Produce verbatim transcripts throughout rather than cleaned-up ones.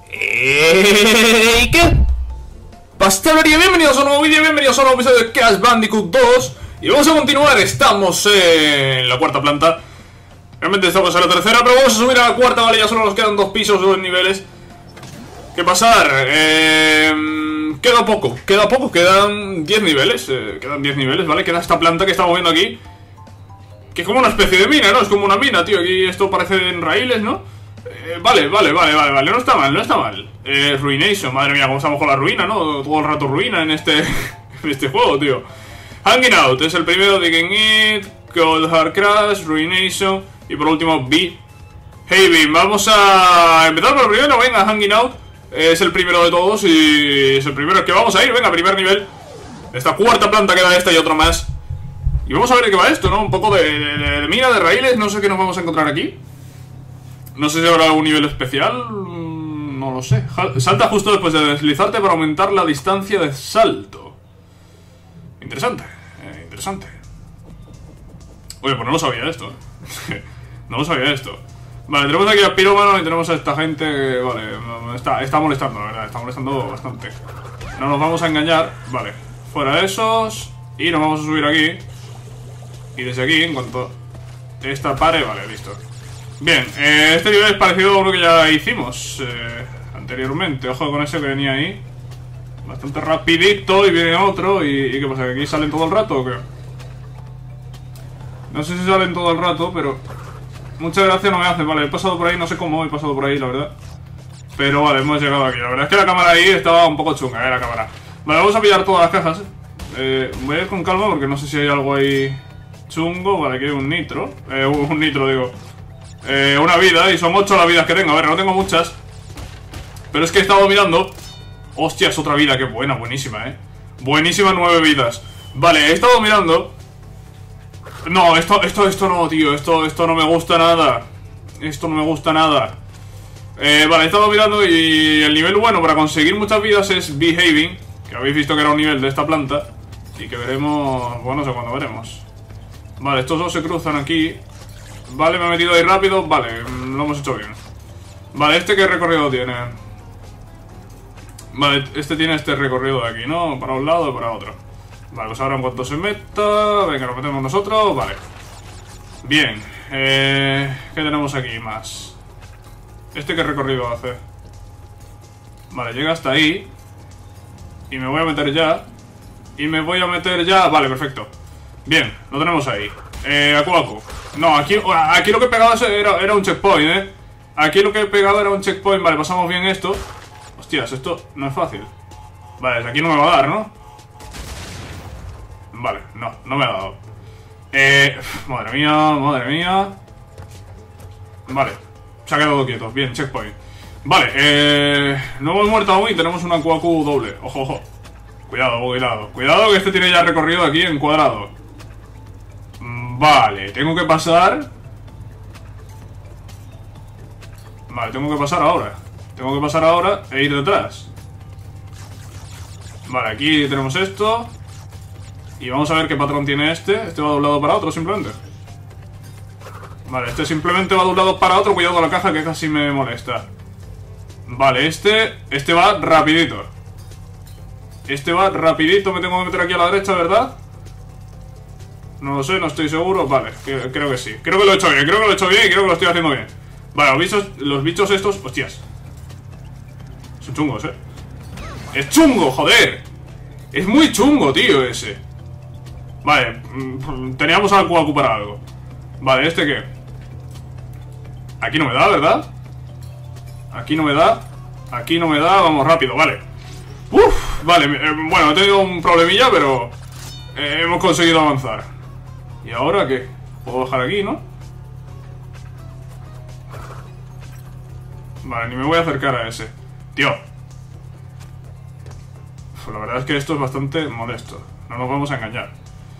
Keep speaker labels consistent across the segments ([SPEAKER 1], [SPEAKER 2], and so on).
[SPEAKER 1] ¿Y qué? Pastelería, bienvenidos a un nuevo vídeo, bienvenidos a un nuevo episodio de Crash Bandicoot dos. Y vamos a continuar, estamos en la cuarta planta. Realmente estamos en la tercera, pero vamos a subir a la cuarta, vale, ya solo nos quedan dos pisos, dos niveles. ¿Qué pasar? Eh, queda poco, queda poco, quedan diez niveles, eh, quedan diez niveles, ¿vale? Queda esta planta que estamos viendo aquí, que es como una especie de mina, ¿no? Es como una mina, tío, aquí esto parece en raíles, ¿no? Eh, vale, vale, vale, vale, vale, no está mal, no está mal. Eh, Ruination, madre mía, cómo estamos con la ruina, ¿no? Todo el rato ruina en este, en este juego, tío. Hanging Out, es el primero, Digging It, Cold Hard Crash, Ruination y por último B. Haven, vamos a empezar por el primero, venga, Hanging Out. Es el primero de todos y es el primero que vamos a ir, venga, primer nivel. Esta cuarta planta queda esta y otro más. Y vamos a ver de qué va esto, ¿no? Un poco de, de, de, de mina, de raíles, no sé qué nos vamos a encontrar aquí. No sé si habrá algún nivel especial, no lo sé. Salta justo después de deslizarte para aumentar la distancia de salto. Interesante, eh, interesante. Oye, pues no lo sabía esto. No lo sabía esto. Vale, tenemos aquí a Pirómano y tenemos a esta gente que, vale, está, está molestando, la verdad, está molestando bastante. No nos vamos a engañar, vale. Fuera de esos, y nos vamos a subir aquí. Y desde aquí, en cuanto esta pare, vale, listo. Bien, eh, este nivel es parecido a uno que ya hicimos eh, anteriormente. Ojo con ese que venía ahí. Bastante rapidito y viene otro. ¿Y, y qué pasa? ¿Que aquí salen todo el rato o qué? No sé si salen todo el rato, pero muchas gracias no me hacen. Vale, he pasado por ahí, no sé cómo he pasado por ahí, la verdad. Pero vale, hemos llegado aquí. La verdad es que la cámara ahí estaba un poco chunga, eh, la cámara. Vale, vamos a pillar todas las cajas. eh, Voy a ir con calma porque no sé si hay algo ahí chungo. Vale, aquí hay un nitro. Eh, un nitro, digo. Eh, una vida, y son ocho las vidas que tengo. A ver, no tengo muchas, pero es que he estado mirando. Hostia, es otra vida, qué buena, buenísima, eh. Buenísima, nueve vidas. Vale, he estado mirando. No, esto, esto, esto no, tío. Esto, esto no me gusta nada. Esto no me gusta nada. eh, Vale, he estado mirando y el nivel bueno para conseguir muchas vidas es Behaving, que habéis visto que era un nivel de esta planta. Y que veremos, bueno, no sé cuándo veremos. Vale, estos dos se cruzan aquí. Vale, me he metido ahí rápido. Vale, lo hemos hecho bien. Vale, ¿este qué recorrido tiene? Vale, este tiene este recorrido de aquí, ¿no? Para un lado y para otro. Vale, pues ahora en cuanto se meta. Venga, nos metemos nosotros. Vale. Bien, eh, ¿qué tenemos aquí más? ¿Este qué recorrido hace? Vale, llega hasta ahí. Y me voy a meter ya. Y me voy a meter ya. Vale, perfecto. Bien, lo tenemos ahí. Eh, Aku Aku. No, aquí, aquí lo que he pegado era, era un checkpoint, eh. Aquí lo que he pegado era un checkpoint. Vale, pasamos bien esto. Hostias, esto no es fácil. Vale, desde aquí no me va a dar, ¿no? Vale, no, no me ha dado. Eh, madre mía, madre mía. Vale, se ha quedado quieto, bien, checkpoint. Vale, eh, no hemos muerto aún y tenemos una Aku Aku doble. Ojo, ojo. Cuidado, cuidado, cuidado que este tiene ya recorrido aquí en cuadrado. Vale, tengo que pasar. Vale, tengo que pasar ahora. Tengo que pasar ahora e ir detrás. Vale, aquí tenemos esto. Y vamos a ver qué patrón tiene este. Este va de un lado para otro simplemente. Vale, este simplemente va de un lado para otro. Cuidado con la caja que casi me molesta. Vale, este Este va rapidito. Este va rapidito, me tengo que meter aquí a la derecha, ¿verdad? No lo sé, no estoy seguro. Vale, que, creo que sí. Creo que lo he hecho bien, creo que lo he hecho bien y creo que lo estoy haciendo bien. Vale, los bichos, los bichos estos... Hostias. Son chungos, eh. ¡Es chungo, joder! Es muy chungo, tío, ese. Vale, teníamos a Aku Aku para algo. Vale, ¿este qué? Aquí no me da, ¿verdad? Aquí no me da. Aquí no me da, vamos rápido, vale. Uf, vale, eh, bueno, he tenido un problemilla, pero eh, hemos conseguido avanzar. ¿Y ahora qué? Puedo bajar aquí, ¿no? Vale, ni me voy a acercar a ese. Tío. Uf, la verdad es que esto es bastante molesto. No nos vamos a engañar.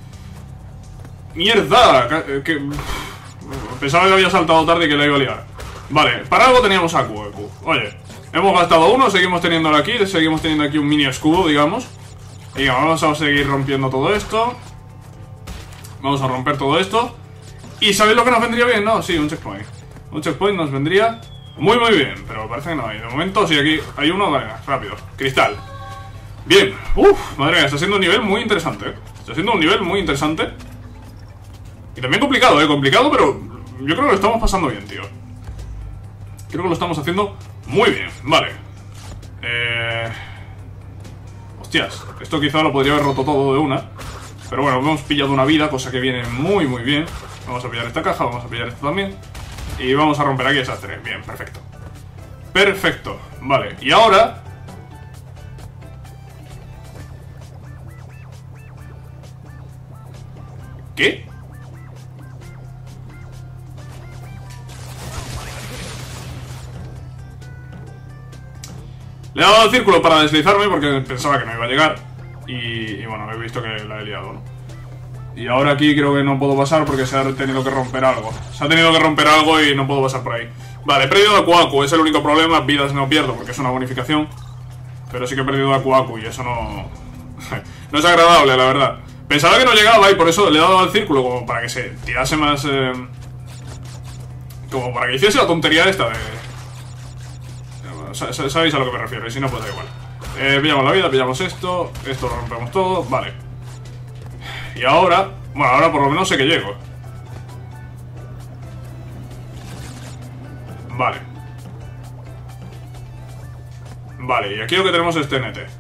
[SPEAKER 1] ¡Mierda! Que... Pensaba que había saltado tarde y que la iba a liar. Vale, para algo teníamos a Aku Aku. Oye, hemos gastado uno, seguimos teniéndolo aquí. Seguimos teniendo aquí un mini escudo, digamos. Y vamos a seguir rompiendo todo esto. Vamos a romper todo esto. ¿Y sabéis lo que nos vendría bien? No, sí, un checkpoint. Un checkpoint nos vendría Muy, muy bien, pero parece que no hay. De momento, sí, aquí hay uno, vale, rápido. Cristal. Bien. Uf, madre mía, está siendo un nivel muy interesante, ¿eh? Está siendo un nivel muy interesante. Y también complicado, ¿eh? Complicado, pero yo creo que lo estamos pasando bien, tío. Creo que lo estamos haciendo muy bien. Vale. Eh... Hostias, esto quizá lo podría haber roto todo de una. Pero bueno, hemos pillado una vida, cosa que viene muy, muy bien. Vamos a pillar esta caja, vamos a pillar esto también. Y vamos a romper aquí esas tres. Bien, perfecto. Perfecto, vale. Y ahora... ¿Qué? Le he dado al círculo para deslizarme porque pensaba que no iba a llegar. Y, y bueno, he visto que la he liado, ¿no? Y ahora aquí creo que no puedo pasar porque se ha tenido que romper algo. Se ha tenido que romper algo y no puedo pasar por ahí. Vale, he perdido a Kuaku, es el único problema. Vidas no pierdo porque es una bonificación. Pero sí que he perdido a Kuaku y eso no... no es agradable, la verdad. Pensaba que no llegaba y por eso le he dado al círculo como para que se tirase más... Eh... Como para que hiciese la tontería esta de... Sabéis a lo que me refiero, y si no, pues da igual. Eh, pillamos la vida, pillamos esto. Esto lo rompemos todo, vale. Y ahora, bueno, ahora por lo menos sé que llego. Vale. Vale, y aquí lo que tenemos es T N T.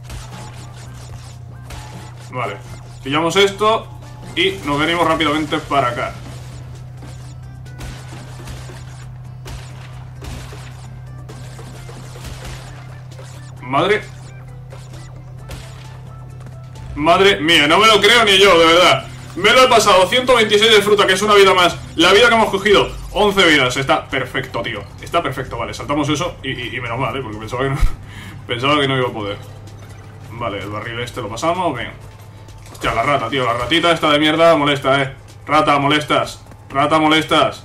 [SPEAKER 1] Vale, pillamos esto y nos venimos rápidamente para acá. Madre... Madre mía, no me lo creo ni yo, de verdad. Me lo he pasado, ciento veintiséis de fruta, que es una vida más. La vida que hemos cogido, once vidas. Está perfecto, tío. Está perfecto, vale, saltamos eso y, y, y menos mal, ¿eh? Porque pensaba que no pensaba que no iba a poder. Vale, el barril este lo pasamos, bien. Hostia, la rata, tío, la ratita esta de mierda molesta, eh. Rata, molestas. Rata, molestas.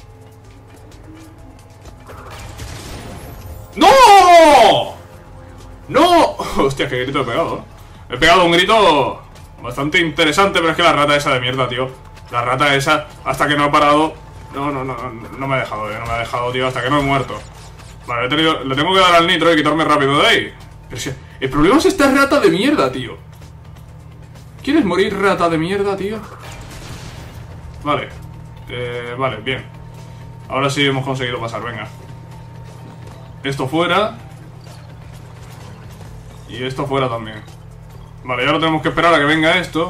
[SPEAKER 1] ¡No! ¡No! Hostia, qué grito he pegado, ¿eh? He pegado un grito bastante interesante, pero es que la rata esa de mierda, tío. La rata esa, hasta que no ha parado... No, no, no, no me ha dejado, eh, no me ha dejado, tío, hasta que no he muerto. Vale, he tenido, le tengo que dar al nitro y quitarme rápido de ahí. Pero si, el problema es esta rata de mierda, tío. ¿Quieres morir, rata de mierda, tío? Vale. Eh, vale, bien. Ahora sí hemos conseguido pasar, venga. Esto fuera. Y esto fuera también. Vale, y ahora tenemos que esperar a que venga esto.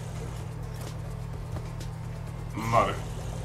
[SPEAKER 1] Vale.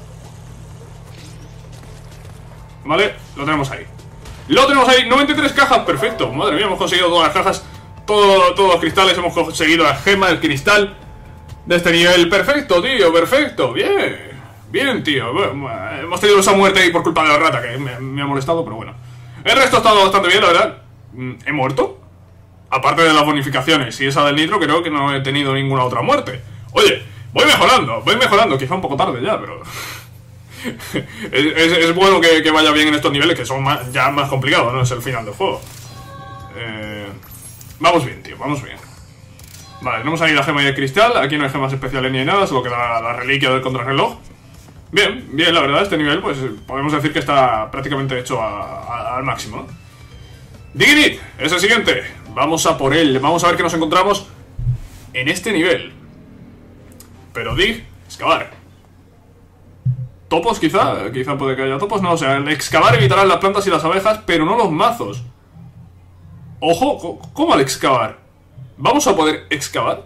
[SPEAKER 1] Vale, lo tenemos ahí. Lo tenemos ahí, noventa y tres cajas, perfecto. Madre mía, hemos conseguido todas las cajas. todo, Todos los cristales, hemos conseguido la gema del cristal de este nivel. Perfecto, tío, perfecto, bien. Bien, tío, bueno, hemos tenido esa muerte ahí por culpa de la rata que me, me ha molestado, pero bueno. El resto ha estado bastante bien, la verdad. ¿He muerto? Aparte de las bonificaciones y esa del nitro, creo que no he tenido ninguna otra muerte. Oye, voy mejorando, voy mejorando. Quizá un poco tarde ya, pero... es, es, es bueno que, que vaya bien en estos niveles, que son más, ya más complicados, no es el final del juego. eh, Vamos bien, tío, vamos bien. Vale, tenemos ahí la gema y el cristal. Aquí no hay gemas especiales ni hay nada, solo queda la, la reliquia del contrarreloj. Bien, bien, la verdad, este nivel, pues podemos decir que está prácticamente hecho a, a, al máximo, ¿no? Dignit, es el siguiente. Vamos a por él, vamos a ver qué nos encontramos en este nivel. Pero dig, excavar. ¿Topos quizá? Quizá puede que haya topos, no, o sea, el excavar evitará las plantas y las abejas, pero no los mazos. Ojo, ¿cómo al excavar? ¿Vamos a poder excavar?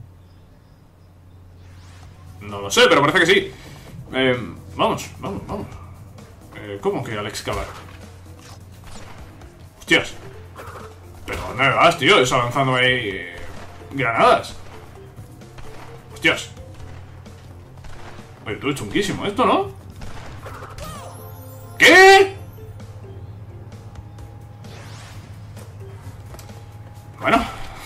[SPEAKER 1] No lo sé, pero parece que sí. eh, Vamos, vamos, vamos. eh, ¿Cómo que al excavar? Hostias. ¿Pero dónde me vas, tío? Eso lanzándome ahí... Eh, granadas. Hostias. Oye, tú es chunguísimo esto, ¿no? ¿Qué? Bueno.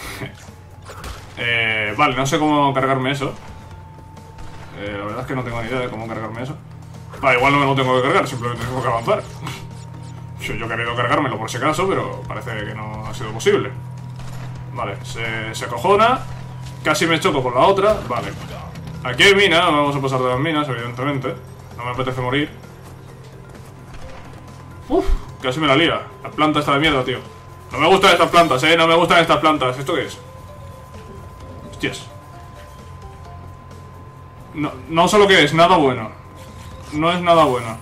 [SPEAKER 1] eh, Vale, no sé cómo cargarme eso. eh, La verdad es que no tengo ni idea de cómo cargarme eso. Vale, igual no me lo tengo que cargar, simplemente tengo que avanzar. Yo he querido cargármelo por si acaso, pero parece que no ha sido posible. Vale, se, se acojona. Casi me choco con la otra. Vale. Aquí hay mina, no vamos a pasar de las minas, evidentemente. No me apetece morir. Uf, casi me la lía. La planta está de mierda, tío. No me gustan estas plantas, eh. No me gustan estas plantas. ¿Esto qué es? Hostias. No, no sé lo que es, nada bueno. No es nada bueno.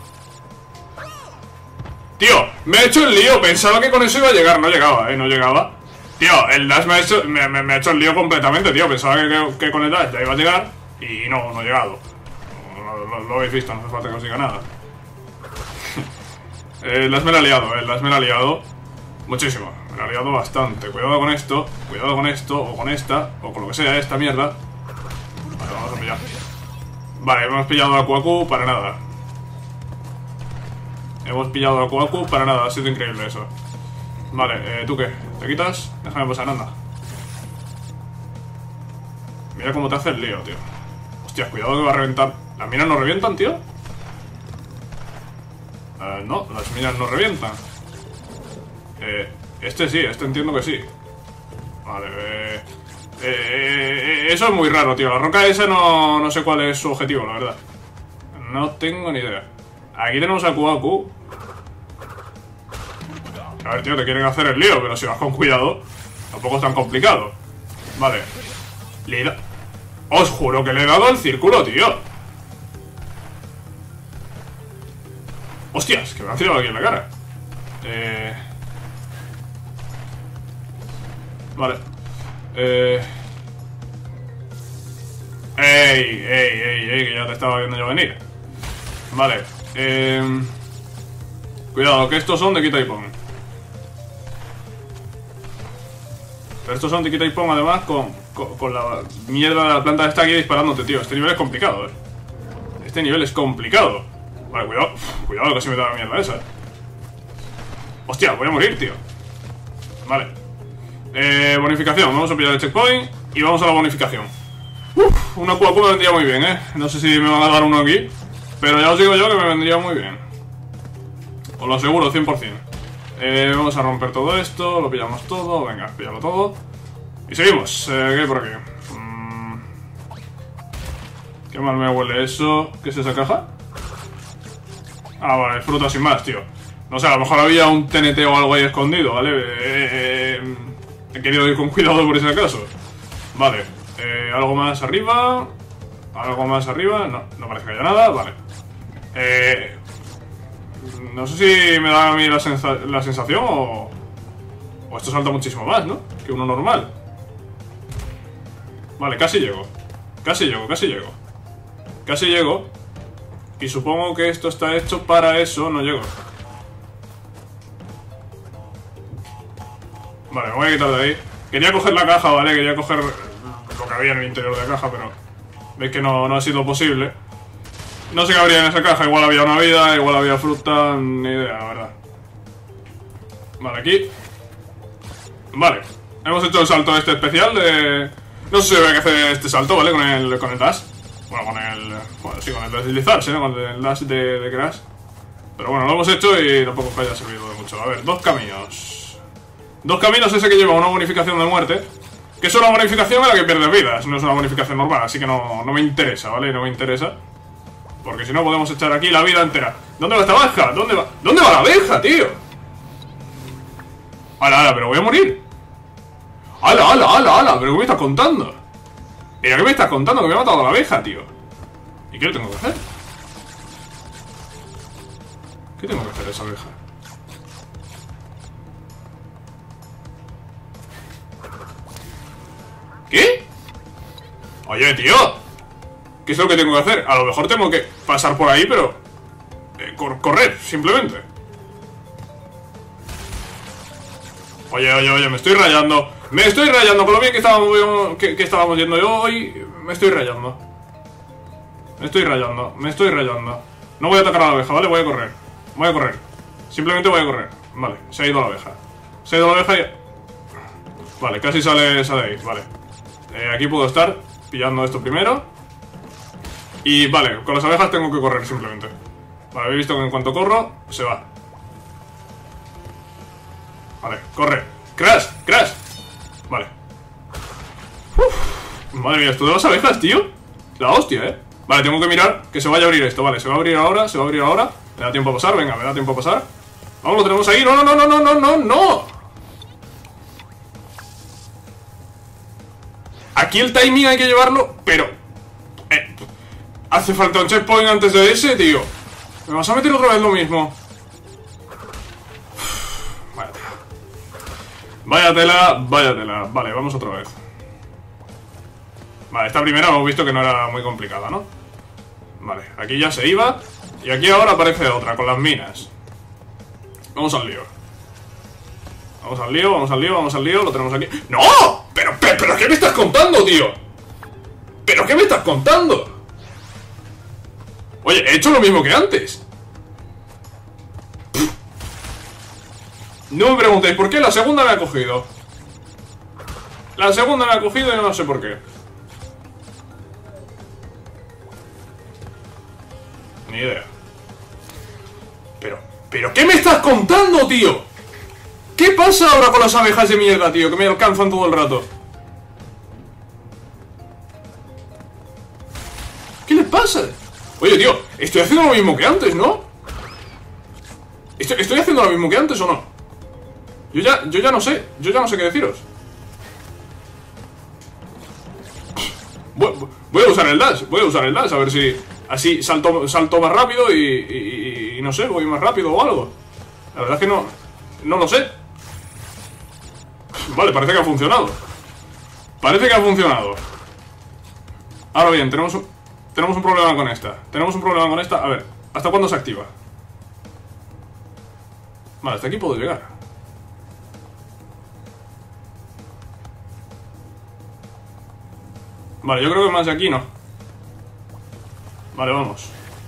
[SPEAKER 1] Tío, me he hecho el lío. Pensaba que con eso iba a llegar. No llegaba, eh, no llegaba. Tío, el dash me ha hecho, me, me, me ha hecho el lío completamente, tío. Pensaba que, que, que con el dash ya iba a llegar. Y no, no ha llegado. Lo, lo, lo habéis visto, no hace falta que os diga nada. El dash me la ha liado, el dash me la ha liado muchísimo. Me la ha liado bastante. Cuidado con esto, cuidado con esto, o con esta, o con lo que sea, esta mierda. Vale, vamos a pillar. Vale, hemos pillado a Kuaku para nada. Hemos pillado a Kuaku para nada, ha sido increíble eso. Vale, eh, ¿tú qué? ¿Te quitas? Déjame pasar, anda. Mira cómo te hace el lío, tío. Hostia, cuidado que va a reventar. ¿Las minas no revientan, tío? Uh, no, las minas no revientan. Eh, este sí, este entiendo que sí. Vale, eh, eh, eh, eso es muy raro, tío. La roca esa no, no sé cuál es su objetivo, la verdad. No tengo ni idea. Aquí tenemos a Kuaku. A ver, tío, te quieren hacer el lío, pero si vas con cuidado, tampoco es tan complicado. Vale. Le he da... Os juro que le he dado el círculo, tío. Hostias, que me han tirado aquí en la cara. Eh... Vale. Eh... Ey, ey, ey, ey, que ya te estaba viendo yo venir. Vale. Eh... Cuidado, que estos son de quita y pon. Pero estos son de quita y pon además con, con, con la mierda de la planta que está aquí disparándote, tío. Este nivel es complicado, eh. Este nivel es complicado. Vale, cuidado. Uf, cuidado que se me da la mierda esa. Hostia, voy a morir, tío. Vale. Eh, bonificación. Vamos a pillar el checkpoint y vamos a la bonificación. Uf, una Kuaku me vendría muy bien, eh. No sé si me van a dar uno aquí, pero ya os digo yo que me vendría muy bien. Os lo aseguro, cien por cien. Eh, vamos a romper todo esto, lo pillamos todo, venga, pillalo todo. Y seguimos, eh, ¿qué hay por aquí? Mm. Qué mal me huele eso. ¿Qué es esa caja? Ah, vale, fruta sin más, tío. No sé, a lo mejor había un T N T o algo ahí escondido, ¿vale? Eh, eh, he querido ir con cuidado por ese acaso. Vale, eh, algo más arriba. Algo más arriba, no, no parece que haya nada, vale. Eh... No sé si me da a mí la, sensa la sensación o... O esto salta muchísimo más, ¿no? Que uno normal. Vale, casi llego. Casi llego, casi llego. Casi llego. Y supongo que esto está hecho para eso, no llego. Vale, me voy a quitar de ahí. Quería coger la caja, ¿vale? Quería coger lo que había en el interior de la caja, pero... Veis que no, no ha sido posible. No sé qué habría en esa caja, igual había una vida, igual había fruta, ni idea, la verdad. Vale, aquí. Vale, hemos hecho el salto este especial de... No sé si voy a hacer este salto, ¿vale? Con el, con el dash. Bueno, con el... Bueno, sí, con el deslizarse, ¿no? Con el dash de, de Crash. Pero bueno, lo hemos hecho y tampoco me haya servido de mucho. A ver, dos caminos. Dos caminos ese que lleva una bonificación de muerte. Que es una bonificación en la que pierdes vidas, no es una bonificación normal, así que no, no me interesa, ¿vale? No me interesa. Porque si no podemos echar aquí la vida entera. ¿Dónde va esta abeja? ¿Dónde va? ¿Dónde va la abeja, tío? ¡Hala, hala! Pero voy a morir. ¡Hala, hala, hala, hala! ¿Pero qué me estás contando? ¿Pero qué me estás contando? Que me ha matado a la abeja, tío. ¿Y qué le tengo que hacer? ¿Qué tengo que hacer a esa abeja? ¿Qué? Oye, tío. ¿Qué es lo que tengo que hacer? A lo mejor tengo que pasar por ahí, pero... Eh, cor correr, simplemente. Oye, oye, oye, me estoy rayando. Me estoy rayando, con lo bien que estábamos, que, que estábamos yendo yo hoy. Me estoy rayando. Me estoy rayando, me estoy rayando. No voy a atacar a la abeja, ¿vale? Voy a correr. Voy a correr. Simplemente voy a correr. Vale, se ha ido la abeja. Se ha ido la abeja y... Vale, casi sale, sale ahí, vale. Eh, aquí puedo estar pillando esto primero. Y vale, con las abejas tengo que correr simplemente. Vale, habéis visto que en cuanto corro, se va. Vale, corre. ¡Crash! ¡Crash! Vale. Uf, madre mía, esto de las abejas, tío. La hostia, eh. Vale, tengo que mirar que se vaya a abrir esto. Vale, se va a abrir ahora, se va a abrir ahora. Me da tiempo a pasar, venga, me da tiempo a pasar. Vamos, lo tenemos ahí. No, no, no, no, no, no, no, no. Aquí el timing hay que llevarlo, pero... Eh, hace falta un checkpoint antes de ese, tío. ¿Me vas a meter otra vez lo mismo? Váyatela. Váyatela, váyatela. Vale, vamos otra vez. Vale, esta primera hemos visto que no era muy complicada, ¿no? Vale, aquí ya se iba. Y aquí ahora aparece otra, con las minas. Vamos al lío. Vamos al lío, vamos al lío, vamos al lío. Lo tenemos aquí. ¡No! ¿Pero, pero, pero qué me estás contando, tío? ¿Pero qué me estás contando? Oye, he hecho lo mismo que antes. Pff. No me preguntéis por qué, la segunda me ha cogido. La segunda me ha cogido y no sé por qué. Ni idea. Pero, pero ¿qué me estás contando, tío? ¿Qué pasa ahora con las abejas de mierda, tío? Que me alcanzan todo el rato. ¿Qué les pasa? Oye, tío, estoy haciendo lo mismo que antes, ¿no? ¿Estoy, estoy haciendo lo mismo que antes o no? Yo ya, yo ya no sé. Yo ya no sé qué deciros. Voy, voy a usar el dash. Voy a usar el dash, a ver si... Así salto, salto más rápido y, y, y no sé, voy más rápido o algo. La verdad es que no... No lo sé. Vale, parece que ha funcionado. Parece que ha funcionado. Ahora bien, tenemos un, tenemos un problema con esta. Tenemos un problema con esta. A ver, ¿hasta cuándo se activa? Vale, hasta aquí puedo llegar. Vale, yo creo que más de aquí no. Vale, vamos.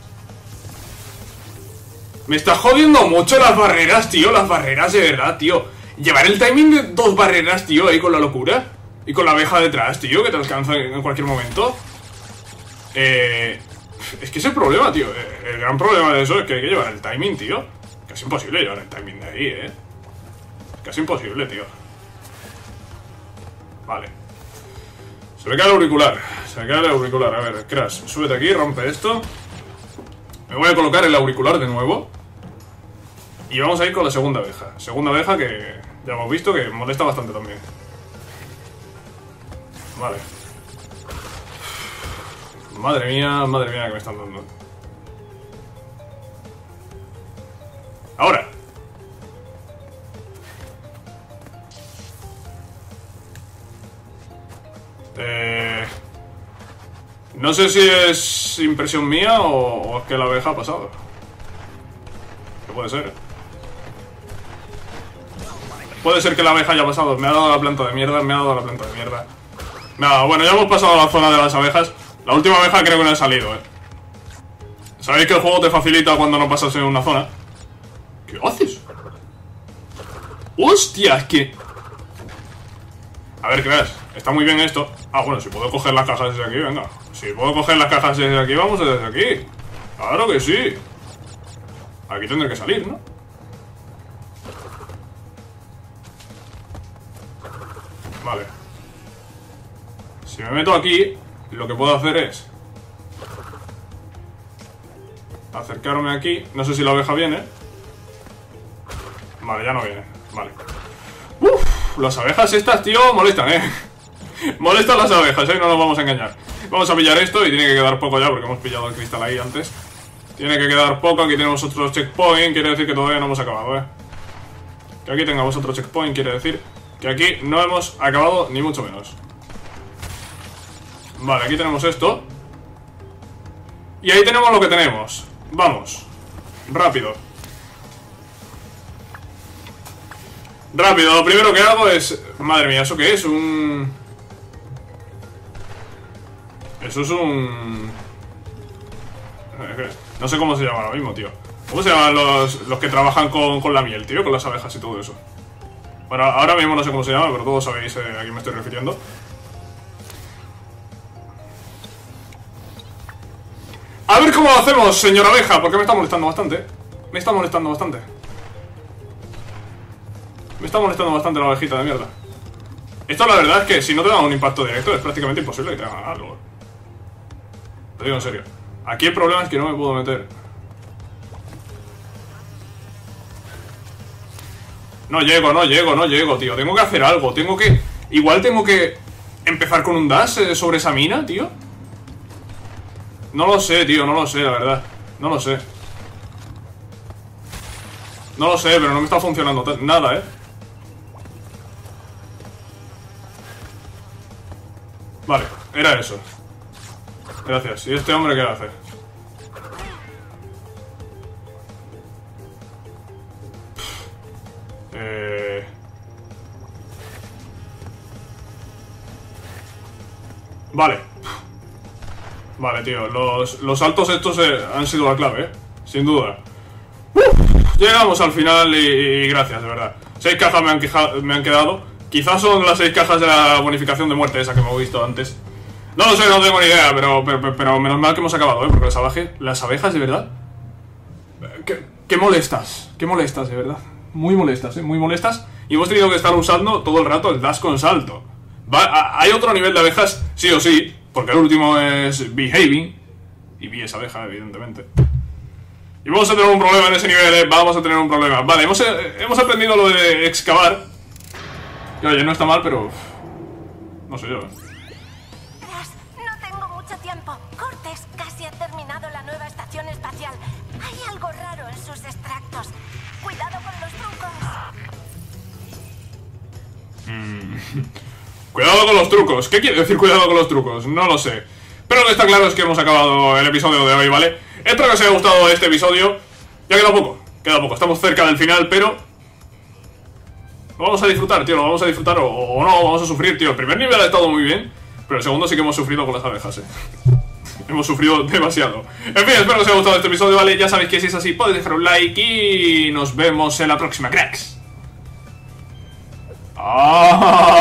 [SPEAKER 1] Me está jodiendo mucho las barreras, tío. Las barreras, de verdad, tío. Llevar el timing de dos barreras, tío, ahí con la locura. Y con la abeja detrás, tío, que te alcanza en cualquier momento. Eh... Es que es el problema, tío. El gran problema de eso es que hay que llevar el timing, tío. Casi imposible llevar el timing de ahí, eh. Casi imposible, tío. Vale. Se me cae el auricular. Se me cae el auricular. A ver, Crash, súbete aquí, rompe esto. Me voy a colocar el auricular de nuevo. Y vamos a ir con la segunda abeja. Segunda abeja que ya hemos visto que molesta bastante también. Vale. Madre mía, madre mía que me están dando. Ahora. Eh... No sé si es impresión mía o, o es que la abeja ha pasado. ¿Qué puede ser? Puede ser que la abeja haya pasado. Me ha dado la planta de mierda, me ha dado la planta de mierda. Me ha dado... Bueno, ya hemos pasado a la zona de las abejas. La última abeja creo que no he salido, eh. ¿Sabéis que el juego te facilita cuando no pasas en una zona? ¿Qué haces? ¡Hostia! Es que... A ver, Crash, está muy bien esto. Ah, bueno, si puedo coger las cajas desde aquí, venga. Si puedo coger las cajas desde aquí, vamos desde aquí. Claro que sí. Aquí tendré que salir, ¿no? Vale. Si me meto aquí, lo que puedo hacer es acercarme aquí. No sé si la abeja viene. Vale, ya no viene. Vale. Uff, las abejas estas, tío, molestan, eh. Molestan las abejas, eh, no nos vamos a engañar. Vamos a pillar esto y tiene que quedar poco ya porque hemos pillado el cristal ahí antes. Tiene que quedar poco, aquí tenemos otro checkpoint. Quiere decir que todavía no hemos acabado, eh. Que aquí tengamos otro checkpoint quiere decir que aquí no hemos acabado ni mucho menos. Vale, aquí tenemos esto. Y ahí tenemos lo que tenemos. Vamos. Rápido. Rápido, lo primero que hago es... Madre mía, ¿eso qué es? Un... Eso es un... No sé cómo se llama ahora mismo, tío. ¿Cómo se llaman los, los que trabajan con, con la miel, tío? Con las abejas y todo eso. Bueno, ahora mismo no sé cómo se llama, pero todos sabéis eh, a quién me estoy refiriendo. A ver cómo lo hacemos, señora abeja, porque me está molestando bastante. Me está molestando bastante. Me está molestando bastante la abejita de mierda. Esto la verdad es que si no te dan un impacto directo es prácticamente imposible que te hagan algo. Lo digo en serio. Aquí el problema es que no me puedo meter. No llego, no llego, no llego, tío. Tengo que hacer algo, tengo que... Igual tengo que empezar con un dash eh, sobre esa mina, tío. No lo sé, tío, no lo sé, la verdad. No lo sé. No lo sé, pero no me está funcionando nada, eh. Vale, era eso. Gracias. ¿Y este hombre qué hace? Eh... Vale. Vale, tío. Los, los saltos estos eh, han sido la clave, ¿eh? Sin duda. Uf, llegamos al final y, y gracias, de verdad. Seis cajas me han, queja, me han quedado. Quizás son las seis cajas de la bonificación de muerte esa que hemos visto antes. No lo sé, no tengo ni idea, pero, pero, pero menos mal que hemos acabado, ¿eh? Porque las abejas, las abejas, de verdad... ¿Qué, qué molestas? ¿Qué molestas, de verdad? Muy molestas, ¿eh? Muy molestas. Y hemos tenido que estar usando todo el rato el dash con salto. Va, a, hay otro nivel de abejas, sí o sí, porque el último es Behaving. Y vi esa abeja, evidentemente. Y vamos a tener un problema en ese nivel, ¿eh? Vamos a tener un problema. Vale, hemos, eh, hemos aprendido lo de excavar. Que oye, no está mal, pero... No sé yo, ¿eh?
[SPEAKER 2] No tengo mucho tiempo. Cortes casi ha terminado la nueva estación espacial. Hay algo raro en sus extractos. Cuidado con los trucos.
[SPEAKER 1] Mm. Cuidado con los trucos. ¿Qué quiere decir cuidado con los trucos? No lo sé. Pero lo que está claro es que hemos acabado el episodio de hoy, ¿vale? Espero que os haya gustado este episodio. Ya queda poco, queda poco. Estamos cerca del final, pero... Lo vamos a disfrutar, tío. Lo vamos a disfrutar o, o no, vamos a sufrir, tío. El primer nivel ha estado muy bien, pero el segundo sí que hemos sufrido con las abejas, eh. Hemos sufrido demasiado. En fin, espero que os haya gustado este episodio, ¿vale? Ya sabéis que si es así, podéis dejar un like y nos vemos en la próxima, cracks. ¡Ah!